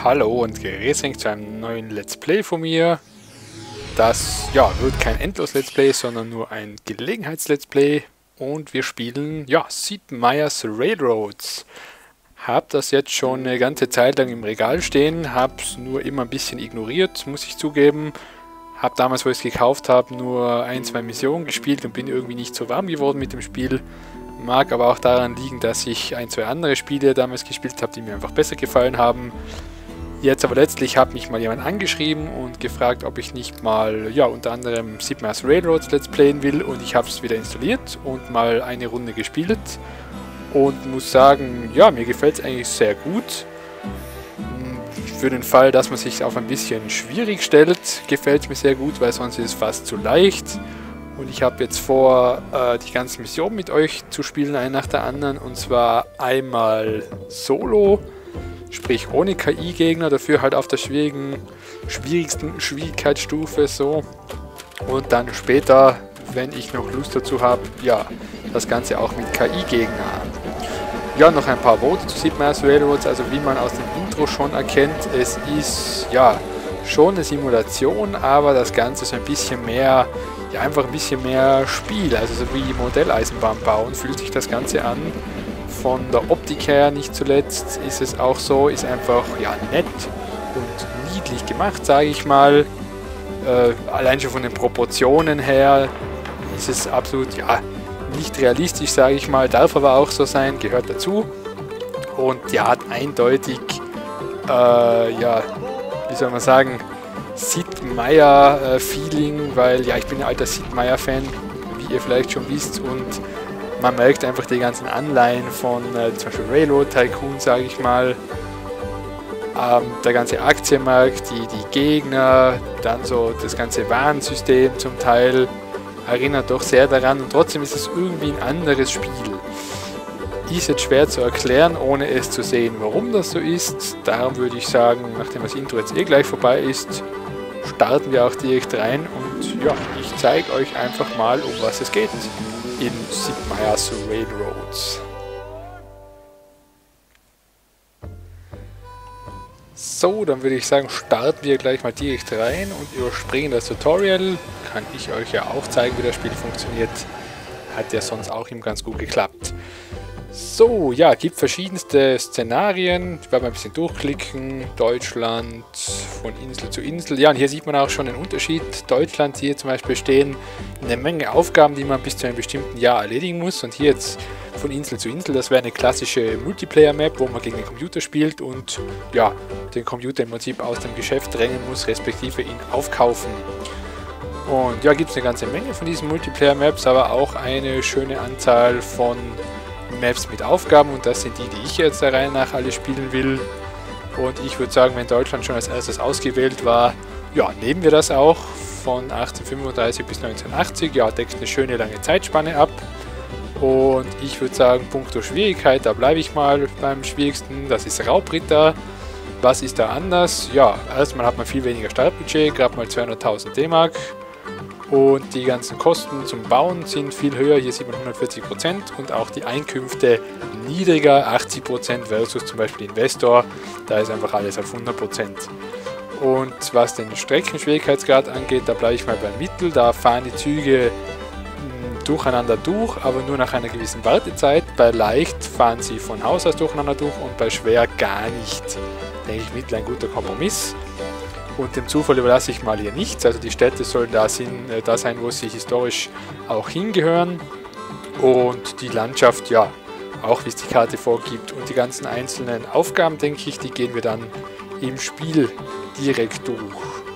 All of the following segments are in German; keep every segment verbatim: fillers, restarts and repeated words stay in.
Hallo und grüß zu einem neuen Let's Play von mir. Das ja, wird kein Endlos-Let's Play, sondern nur ein Gelegenheits-Let's Play. Und wir spielen, ja, Sid Meier's Railroads. Hab das jetzt schon eine ganze Zeit lang im Regal stehen, hab's nur immer ein bisschen ignoriert, muss ich zugeben. Hab damals, wo ich es gekauft habe, nur ein, zwei Missionen gespielt und bin irgendwie nicht so warm geworden mit dem Spiel. Mag aber auch daran liegen, dass ich ein, zwei andere Spiele damals gespielt habe, die mir einfach besser gefallen haben. Jetzt aber letztlich hat mich mal jemand angeschrieben und gefragt, ob ich nicht mal, ja, unter anderem Sid Meier's Railroads Let's Playen will, und ich habe es wieder installiert und mal eine Runde gespielt und muss sagen, ja, mir gefällt es eigentlich sehr gut. Für den Fall, dass man sich auf ein bisschen schwierig stellt, gefällt es mir sehr gut, weil sonst ist es fast zu leicht. Und ich habe jetzt vor, äh, die ganzen Missionen mit euch zu spielen, eine nach der anderen, und zwar einmal Solo, sprich ohne K I-Gegner, dafür halt auf der schwierigen, schwierigsten Schwierigkeitsstufe so. Und dann später, wenn ich noch Lust dazu habe, ja, das Ganze auch mit K I-Gegnern. Ja, noch ein paar Worte zu Sid Meier's Railroads. Also wie man aus dem Intro schon erkennt, es ist ja schon eine Simulation, aber das Ganze ist ein bisschen mehr, ja, einfach ein bisschen mehr Spiel. Also so wie Modelleisenbahn bauen fühlt sich das Ganze an. Von der Optik her nicht zuletzt ist es auch so, ist einfach ja nett und niedlich gemacht, sage ich mal. Äh, allein schon von den Proportionen her ist es absolut ja nicht realistisch, sage ich mal, darf aber auch so sein, gehört dazu. Und ja, hat eindeutig, äh, ja, wie soll man sagen, Sid Meier äh, Feeling, weil ja, ich bin ein alter Sid Meier Fan, wie ihr vielleicht schon wisst, und man merkt einfach die ganzen Anleihen von äh, zum Beispiel Railroad Tycoon, sage ich mal. Ähm, der ganze Aktienmarkt, die, die Gegner, dann so das ganze Warensystem zum Teil erinnert doch sehr daran, und trotzdem ist es irgendwie ein anderes Spiel. Ist jetzt schwer zu erklären, ohne es zu sehen, warum das so ist. Darum würde ich sagen, nachdem das Intro jetzt eh gleich vorbei ist, starten wir auch direkt rein, und ja, ich zeige euch einfach mal, um was es geht in Sid Meier's Railroads. So, dann würde ich sagen, starten wir gleich mal direkt rein und überspringen das Tutorial. Kann ich euch ja auch zeigen, wie das Spiel funktioniert. Hat ja sonst auch ihm ganz gut geklappt. So, ja, gibt verschiedenste Szenarien. Ich werde mal ein bisschen durchklicken. Deutschland, von Insel zu Insel. Ja, und hier sieht man auch schon den Unterschied. Deutschland, hier zum Beispiel stehen eine Menge Aufgaben, die man bis zu einem bestimmten Jahr erledigen muss. Und hier jetzt von Insel zu Insel, das wäre eine klassische Multiplayer-Map, wo man gegen den Computer spielt und ja, den Computer im Prinzip aus dem Geschäft drängen muss, respektive ihn aufkaufen. Und ja, gibt es eine ganze Menge von diesen Multiplayer-Maps, aber auch eine schöne Anzahl von Maps mit Aufgaben, und das sind die, die ich jetzt der Reihe nach alle spielen will. Und ich würde sagen, wenn Deutschland schon als erstes ausgewählt war, ja, nehmen wir das auch. Von achtzehnhundertfünfunddreißig bis neunzehnhundertachtzig, ja, deckt eine schöne lange Zeitspanne ab. Und ich würde sagen, puncto Schwierigkeit, da bleibe ich mal beim schwierigsten, das ist Raubritter. Was ist da anders? Ja, erstmal hat man viel weniger Startbudget, gerade mal zweihunderttausend D-Mark. Und die ganzen Kosten zum Bauen sind viel höher, hier sieht man hundertvierzig Prozent, und auch die Einkünfte niedriger, achtzig Prozent versus zum Beispiel Investor, da ist einfach alles auf hundert Prozent. Und was den Streckenschwierigkeitsgrad angeht, da bleibe ich mal beim Mittel, da fahren die Züge mh, durcheinander durch, aber nur nach einer gewissen Wartezeit. Bei leicht fahren sie von Haus aus durcheinander durch und bei schwer gar nicht. Denke ich, Mittel ein guter Kompromiss. Und dem Zufall überlasse ich mal hier nichts, also die Städte sollen da, sind, äh, da sein, wo sie historisch auch hingehören, und die Landschaft, ja, auch wie es die Karte vorgibt, und die ganzen einzelnen Aufgaben, denke ich, die gehen wir dann im Spiel direkt durch.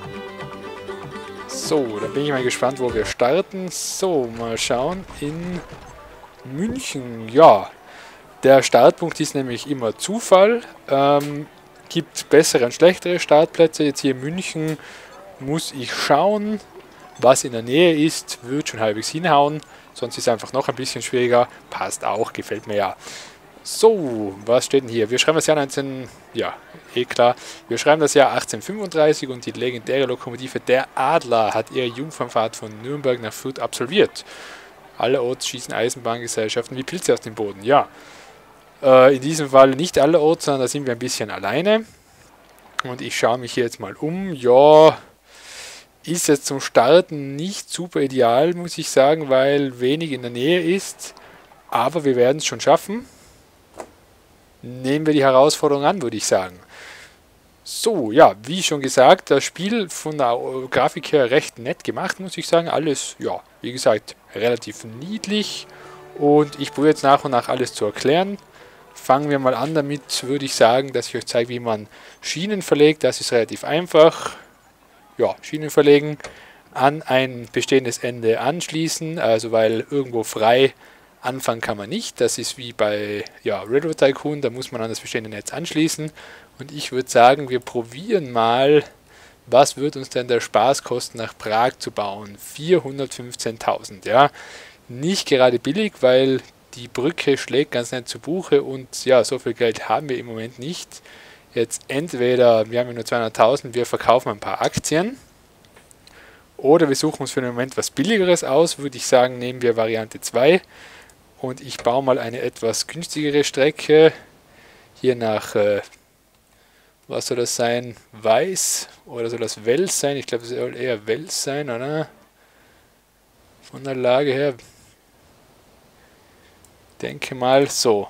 So, dann bin ich mal gespannt, wo wir starten. So, mal schauen, in München, ja, der Startpunkt ist nämlich immer Zufall, ähm, gibt bessere und schlechtere Startplätze. Jetzt hier in München muss ich schauen, was in der Nähe ist, wird schon halbwegs hinhauen, sonst ist es einfach noch ein bisschen schwieriger, passt auch, gefällt mir ja. So, was steht denn hier? Wir schreiben das Jahr neunzehn, ja, eh klar, wir schreiben das Jahr achtzehnhundertfünfunddreißig, und die legendäre Lokomotive Der Adler hat ihre Jungfernfahrt von Nürnberg nach Fürth absolviert. Allerorts schießen Eisenbahngesellschaften wie Pilze aus dem Boden, ja. Äh, in diesem Fall nicht allerorts, sondern da sind wir ein bisschen alleine. Und ich schaue mich hier jetzt mal um. Ja, ist jetzt zum Starten nicht super ideal, muss ich sagen, weil wenig in der Nähe ist. Aber wir werden es schon schaffen. Nehmen wir die Herausforderung an, würde ich sagen. So, ja, wie schon gesagt, das Spiel von der Grafik her recht nett gemacht, muss ich sagen. Alles, ja, wie gesagt, relativ niedlich. Und ich probiere jetzt nach und nach alles zu erklären. Fangen wir mal an damit, würde ich sagen, dass ich euch zeige, wie man Schienen verlegt. Das ist relativ einfach. Ja, Schienen verlegen, an ein bestehendes Ende anschließen, also weil irgendwo frei anfangen kann man nicht. Das ist wie bei ja, Railroad Tycoon, da muss man an das bestehende Netz anschließen. Und ich würde sagen, wir probieren mal, was wird uns denn der Spaß kosten, nach Prag zu bauen? vierhundertfünfzehntausend, ja. Nicht gerade billig, weil die Brücke schlägt ganz nett zu Buche und ja, so viel Geld haben wir im Moment nicht. Jetzt entweder, wir haben ja nur zweihunderttausend, wir verkaufen ein paar Aktien oder wir suchen uns für den Moment was Billigeres aus, würde ich sagen, nehmen wir Variante zwei und ich baue mal eine etwas günstigere Strecke, hier nach, äh, was soll das sein, Weiß oder soll das Wels sein? Ich glaube, es soll eher Wels sein, oder? Von der Lage her, denke mal so.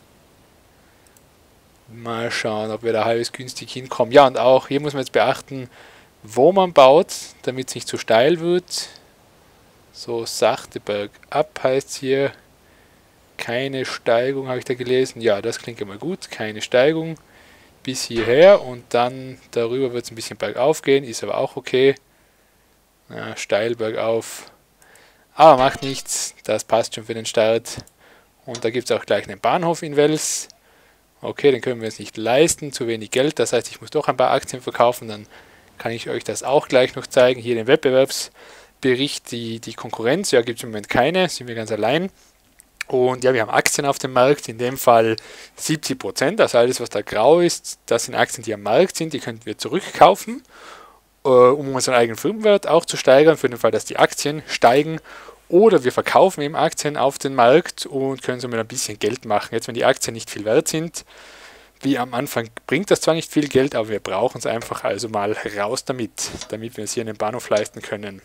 Mal schauen, ob wir da halbwegs günstig hinkommen. Ja, und auch hier muss man jetzt beachten, wo man baut, damit es nicht zu steil wird. So sachte bergab heißt hier. Keine Steigung, habe ich da gelesen. Ja, das klingt immer gut. Keine Steigung bis hierher und dann darüber wird es ein bisschen bergauf gehen. Ist aber auch okay. Ja, steil bergauf. Aber macht nichts. Das passt schon für den Start. Und da gibt es auch gleich einen Bahnhof in Wels. Okay, den können wir uns nicht leisten, zu wenig Geld, das heißt, ich muss doch ein paar Aktien verkaufen, dann kann ich euch das auch gleich noch zeigen. Hier den Wettbewerbsbericht, die, die Konkurrenz, ja, gibt es im Moment keine, sind wir ganz allein. Und ja, wir haben Aktien auf dem Markt, in dem Fall siebzig Prozent, also alles, was da grau ist, das sind Aktien, die am Markt sind, die könnten wir zurückkaufen, äh, um unseren eigenen Firmenwert auch zu steigern, für den Fall, dass die Aktien steigen. Oder wir verkaufen eben Aktien auf den Markt und können somit ein bisschen Geld machen. Jetzt, wenn die Aktien nicht viel wert sind, wie am Anfang bringt das zwar nicht viel Geld, aber wir brauchen es einfach, also mal raus damit, damit wir uns hier einen Bahnhof leisten können.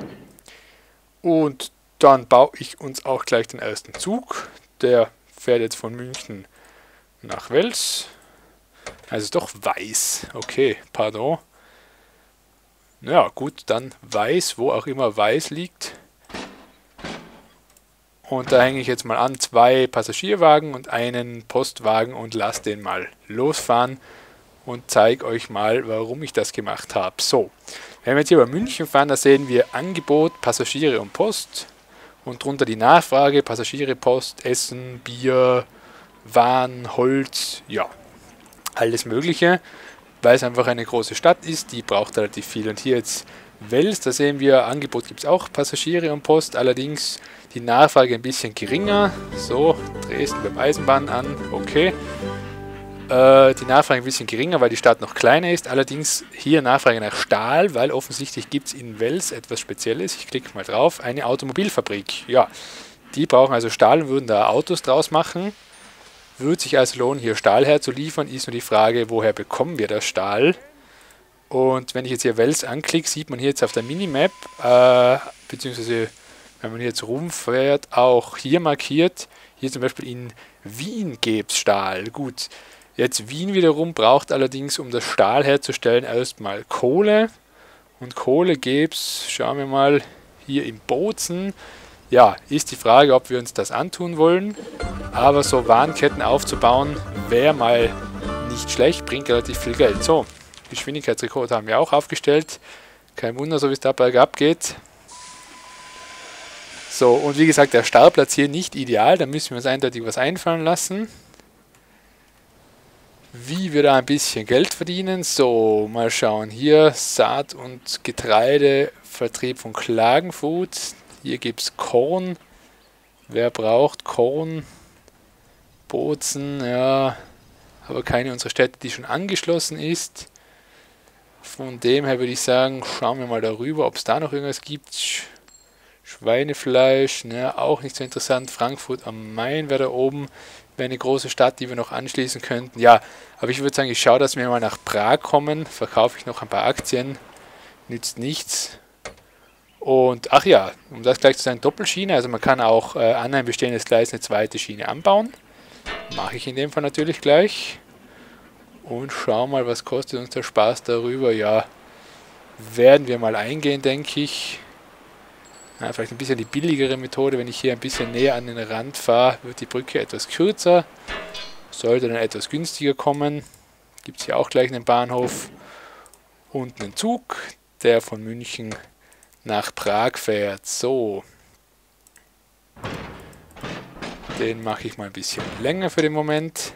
Und dann baue ich uns auch gleich den ersten Zug. Der fährt jetzt von München nach Wels. Also doch Weiß. Okay, pardon. Ja gut, dann Weiß, wo auch immer Weiß liegt. Und da hänge ich jetzt mal an zwei Passagierwagen und einen Postwagen und lasse den mal losfahren und zeige euch mal, warum ich das gemacht habe. So, wenn wir jetzt hier über München fahren, da sehen wir Angebot, Passagiere und Post und drunter die Nachfrage, Passagiere, Post, Essen, Bier, Waren, Holz, ja, alles Mögliche, weil es einfach eine große Stadt ist, die braucht relativ viel. Und hier jetzt Wels, da sehen wir, Angebot gibt es auch, Passagiere und Post, allerdings die Nachfrage ein bisschen geringer. So, Dresden beim Eisenbahn an, okay. Äh, die Nachfrage ein bisschen geringer, weil die Stadt noch kleiner ist. Allerdings hier Nachfrage nach Stahl, weil offensichtlich gibt es in Wels etwas Spezielles. Ich klicke mal drauf, eine Automobilfabrik. Ja, die brauchen also Stahl und würden da Autos draus machen. Würde sich also lohnen, hier Stahl herzuliefern, ist nur die Frage, woher bekommen wir das Stahl? Und wenn ich jetzt hier Wels anklicke, sieht man hier jetzt auf der Minimap, äh, beziehungsweise wenn man jetzt rumfährt, auch hier markiert, hier zum Beispiel in Wien gäbe es Stahl. Gut, jetzt Wien wiederum braucht allerdings, um das Stahl herzustellen, erstmal Kohle. Und Kohle gäbe es, schauen wir mal, hier in Bozen. Ja, ist die Frage, ob wir uns das antun wollen. Aber so Warenketten aufzubauen, wäre mal nicht schlecht, bringt relativ viel Geld. So, Geschwindigkeitsrekord haben wir auch aufgestellt. Kein Wunder, so wie es da bergab geht. So, und wie gesagt, der Startplatz hier nicht ideal, da müssen wir uns eindeutig was einfallen lassen. Wie wir da ein bisschen Geld verdienen. So, mal schauen. Hier Saat- und Getreidevertrieb von Klagenfurt. Hier gibt es Korn. Wer braucht Korn? Bozen, ja. Aber keine unserer Städte, die schon angeschlossen ist. Von dem her würde ich sagen, schauen wir mal darüber, ob es da noch irgendwas gibt. Schweinefleisch, ne, auch nicht so interessant. Frankfurt am Main wäre da oben, wäre eine große Stadt, die wir noch anschließen könnten. Ja, aber ich würde sagen, ich schaue, dass wir mal nach Prag kommen. Verkaufe ich noch ein paar Aktien. Nützt nichts. Und, ach ja, um das gleich zu sagen, Doppelschiene. Also man kann auch äh, an ein bestehendes Gleis eine zweite Schiene anbauen. Mache ich in dem Fall natürlich gleich. Und schau mal, was kostet uns der Spaß darüber. Ja, werden wir mal eingehen, denke ich. Ja, vielleicht ein bisschen die billigere Methode. Wenn ich hier ein bisschen näher an den Rand fahre, wird die Brücke etwas kürzer. Sollte dann etwas günstiger kommen. Gibt es hier auch gleich einen Bahnhof und einen Zug, der von München nach Prag fährt. So. Den mache ich mal ein bisschen länger für den Moment.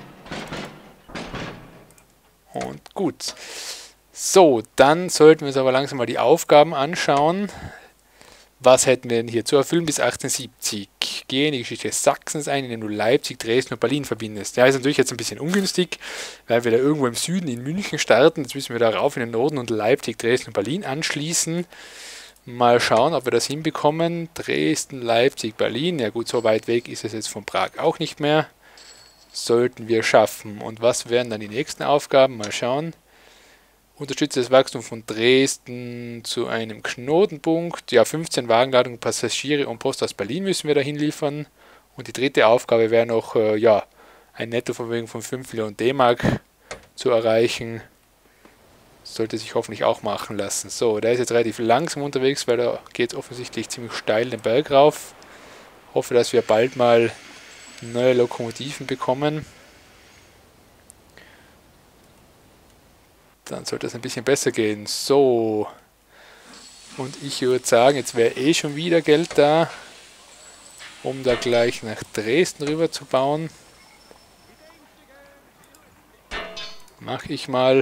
Und gut. So, dann sollten wir uns aber langsam mal die Aufgaben anschauen. Was hätten wir denn hier zu erfüllen bis achtzehnhundertsiebzig? Gehe in die Geschichte Sachsens ein, indem du Leipzig, Dresden und Berlin verbindest. Ja, ist natürlich jetzt ein bisschen ungünstig, weil wir da irgendwo im Süden in München starten. Jetzt müssen wir da rauf in den Norden und Leipzig, Dresden und Berlin anschließen. Mal schauen, ob wir das hinbekommen. Dresden, Leipzig, Berlin. Ja gut, so weit weg ist es jetzt von Prag auch nicht mehr. Sollten wir schaffen. Und was wären dann die nächsten Aufgaben? Mal schauen. Unterstütze das Wachstum von Dresden zu einem Knotenpunkt. Ja, fünfzehn Wagenladungen, Passagiere und Post aus Berlin müssen wir dahin liefern. Und die dritte Aufgabe wäre noch, äh, ja, ein Nettovermögen von fünf Millionen D-Mark zu erreichen. Sollte sich hoffentlich auch machen lassen. So, der ist jetzt relativ langsam unterwegs, weil da geht es offensichtlich ziemlich steil den Berg rauf. Hoffe, dass wir bald mal neue Lokomotiven bekommen. Dann sollte es ein bisschen besser gehen. So. Und ich würde sagen, jetzt wäre eh schon wieder Geld da, um da gleich nach Dresden rüber zu bauen. Mache ich mal.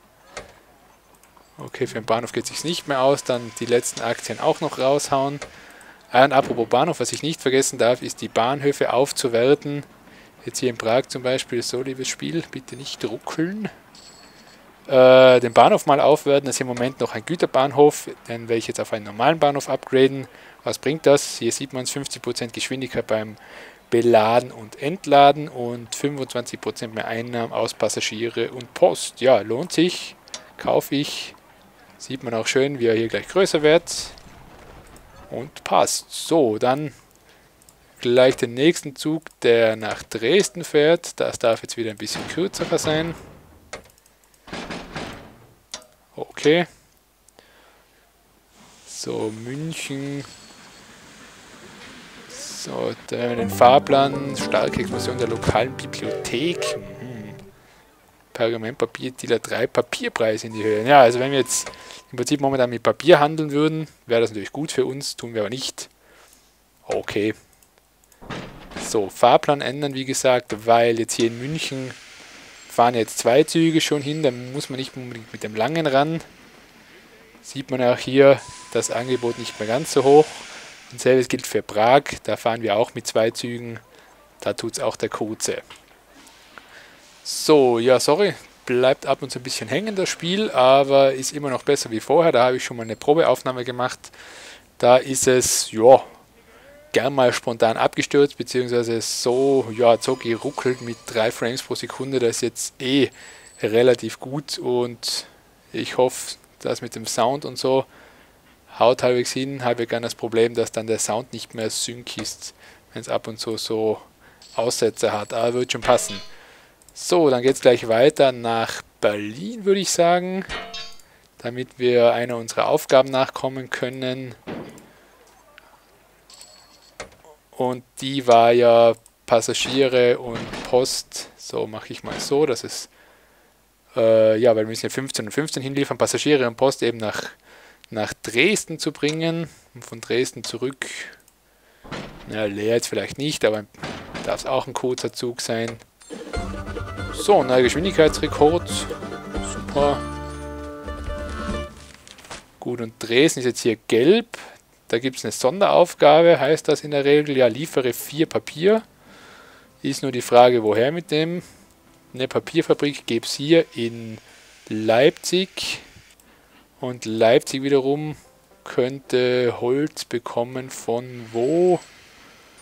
Okay, für den Bahnhof geht es sich nicht mehr aus. Dann die letzten Aktien auch noch raushauen. Ah, und apropos Bahnhof, was ich nicht vergessen darf, ist die Bahnhöfe aufzuwerten. Jetzt hier in Prag zum Beispiel. So, liebes Spiel, bitte nicht ruckeln. Äh, den Bahnhof mal aufwerten. Das ist im Moment noch ein Güterbahnhof, den werde ich jetzt auf einen normalen Bahnhof upgraden. Was bringt das? Hier sieht man es, fünfzig Prozent Geschwindigkeit beim Beladen und Entladen und fünfundzwanzig Prozent mehr Einnahmen aus Passagiere und Post. Ja, lohnt sich, kaufe ich. Sieht man auch schön, wie er hier gleich größer wird. Und passt. So, dann gleich den nächsten Zug, der nach Dresden fährt. Das darf jetzt wieder ein bisschen kürzer sein. Okay. So, München. So, da haben wir den Fahrplan. Starke Explosion der lokalen Bibliothek. Mhm. Pergamentpapierdealer drei, Papierpreis in die Höhe. Ja, also wenn wir jetzt im Prinzip momentan mit Papier handeln würden, wäre das natürlich gut für uns, tun wir aber nicht. Okay. So, Fahrplan ändern, wie gesagt, weil jetzt hier in München fahren jetzt zwei Züge schon hin, dann muss man nicht unbedingt mit dem langen ran. Sieht man auch hier, das Angebot nicht mehr ganz so hoch. Und selbes gilt für Prag, da fahren wir auch mit zwei Zügen, da tut es auch der kurze. So, ja, sorry, bleibt ab und zu ein bisschen hängen das Spiel, aber ist immer noch besser wie vorher. Da habe ich schon mal eine Probeaufnahme gemacht. Da ist es, ja, gern mal spontan abgestürzt, beziehungsweise so, ja, so geruckelt mit drei Frames pro Sekunde. Das ist jetzt eh relativ gut und ich hoffe, dass mit dem Sound und so haut halbwegs hin. Habe gern das Problem, dass dann der Sound nicht mehr sync ist, wenn es ab und zu so Aussetzer hat, aber wird schon passen. So, dann geht es gleich weiter nach Berlin, würde ich sagen, damit wir einer unserer Aufgaben nachkommen können. Und die war ja Passagiere und Post. So, mache ich mal so, dass es, äh, ja, weil wir müssen ja fünfzehn und fünfzehn hinliefern, Passagiere und Post eben nach, nach Dresden zu bringen. Und von Dresden zurück, na, leer jetzt vielleicht nicht, aber darf es auch ein kurzer Zug sein. So, neuer Geschwindigkeitsrekord. Super. Gut, und Dresden ist jetzt hier gelb. Da gibt es eine Sonderaufgabe, heißt das in der Regel, ja, liefere vier Papier. Ist nur die Frage, woher mit dem. Eine Papierfabrik gäbe es hier in Leipzig. Und Leipzig wiederum könnte Holz bekommen von wo?